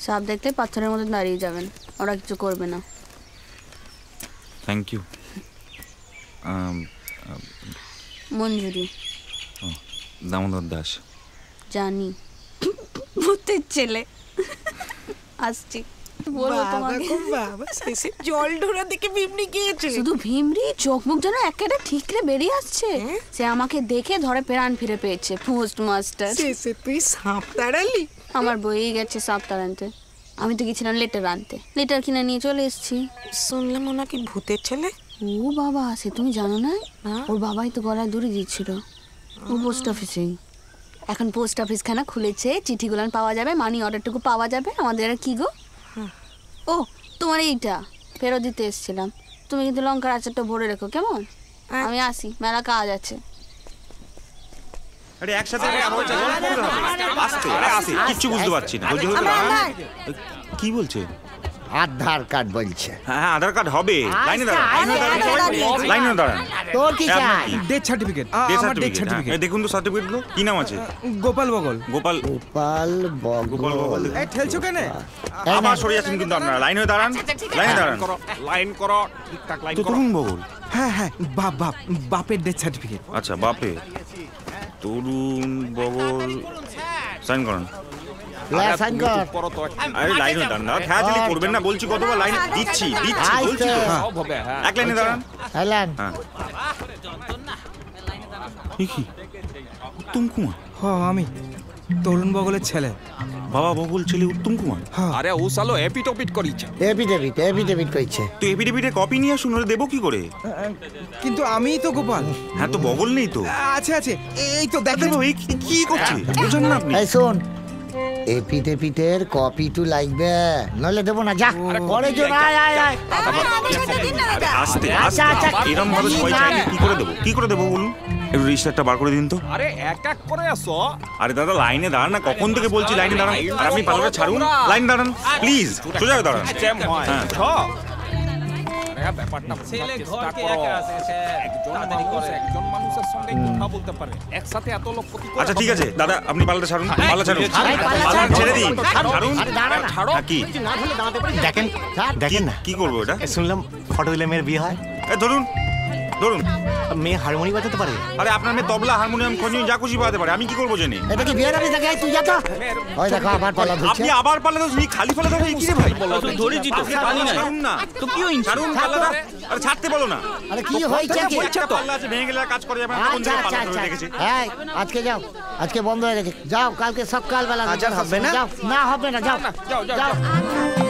সাপ দেখলে পাথরের মতো দাঁড়িয়ে যাবেন, ওরা কিছু করবে না। Thank you. মঞ্জুরি। দামোদর দাস। জানি, ভূতের ছেলে। আসছি। জল ঢোরা দেখে ভিমরি গিয়েছে। শুধু ভিমরি, চোখ মুখ যেন একেবারে ঠিকরে বেরিয়ে আসছে। সে আমাকে দেখে ধরে প্রাণ ফিরে পেয়েছে। Post master. তুই সাপ তাড়ালি? আমার বইয়ে গেছে সাপ তাড়াতে। আমি তো গেছিলাম লেটার আনতে, লেটার কিনে নিয়ে চলে এসেছি। শুনলাম ও নাকি ভূতের ছেলে। ও বাবা, সে তুমি জানো না? ওর বাবাই তো গলায় দড়ি দিচ্ছিল। ও পোস্ট অফিসে। এখন পোস্ট অফিস খানা খুলেছে, চিঠিগুলো পাওয়া যাবে, মানি অর্ডারটুকু পাওয়া যাবে। আমাদের আর কি গো? ও তোমার এইটা ফেরত দিতে এসেছিলাম। তুমি কিন্তু লঙ্কার আচারটা ভরে রেখো কেমন? আমি আসি, মেলা কাজ আছে। আরে একসাথে কিচ্ছু বুঝতে পারছি না। কি বলছে? আধার কার্ড বলছে। হ্যাঁ আধার কার্ড হবে। লাইনে দাঁড়ান। তোর কি চাই? Death certificate. আমার ডেথ সার্টিফিকেট। দেখুন তো সার্টিফিকেটগুলো। কি নাম আছে? গোপাল বগল। গোপাল বগল। এই ঠেলছো কেন? আবার সরে যাচ্ছেন কিন্তু আপনারা। লাইনে দাঁড়ান। লাইন করো ঠিকঠাক লাইন করো। তরুণ বগল। হ্যাঁ বাপের ডেথ সার্টিফিকেট। আচ্ছা বাপে। তরুণ বগল। সাইন করেন। আরে লাইনে দাঁড়ান না, খেয়ালি করবেন না। বলছি কতবার লাইন দিচ্ছি বলছি তো। এক লাইনে দাঁড়ান। উত্তম কুমার? হ্যাঁ আমি তরুণ বগলের ছেলে। বাবা বগল ছেলে উত্তম কুমার? আরে ও সালো এপিটপিট করিছে। এপিডেভিট কইছে। তো এপিডেভিটের কপি নিয়ে আসুন, ওরে দেবো কি করে? কিন্তু আমিই তো গোপাল। হ্যাঁ তো বগল নেই তো। আছে এই তো দেখেন কি করছে বুঝেন না আপনি? এই শোন, এপিডেভিটের কপি টু লাগবে, নইলে দেবো না। যা পরে জন। আস্তে এরকম ভাবে সবাই চাইলে কি করে দেবো বলুন? একটু রেজিস্টারটা বার করে দিন তো। আরে এক করে আসো। আরে দাদা লাইনে দাঁড়ান না, কখন থেকে বলছি লাইনে দাঁড়ান। আর আপনি পালাটা ছাড়ুন, লাইন দাঁড়ান প্লিজ, সোজা দাঁড়ান। ব্যাপারটা ছেলে ঘরকে একা আছে, একজন মানুষের সঙ্গে কথা বলতে পারে, একসাথে এত লোক কি করে? আচ্ছা ঠিক আছে দাদা, আপনি পালাটা ছাড়ুন। পালা ছাড়ুন, ছেড়ে দিন। ছাড়ুন। কি দেখেন না, কি করবো এটা? শুনলাম ফটো দিলে মেয়ের বিয়ে হয়। ধরুন মেয়ে হারমোনি বাজাতে পারে। আরে আপনার মেয়ে তবলা, হারমোনিয়াম, খঞ্জি যা খুশি বাজাতে পারে। আমি কি করবো জেনে? এটা কি বিয়ের অফিস থেকে? তুই যা তো। ওই দেখো আবার পালা ধরছে। আপনি আবার পালা ধরছেন? খালি পালা ধরে কি রে ভাই? ধরেছি তো, পানি না। ছাড়ুন না তো কি হইছে? ছাড়ুন পালাটা। আরে ছাড়তে বলো না। আরে কি হইছে? কি পাল্লা আছে ভেঙে গেলে কাজ করে যাবে না। কোন দিকে পালা ধরে রেখেছে? এই আজকে যাও, আজকে বন্ধ হয়ে গেছে। যাও কালকে সকালবেলা। আজ আর হবে না? যাও, না হবে না, যাও যাও।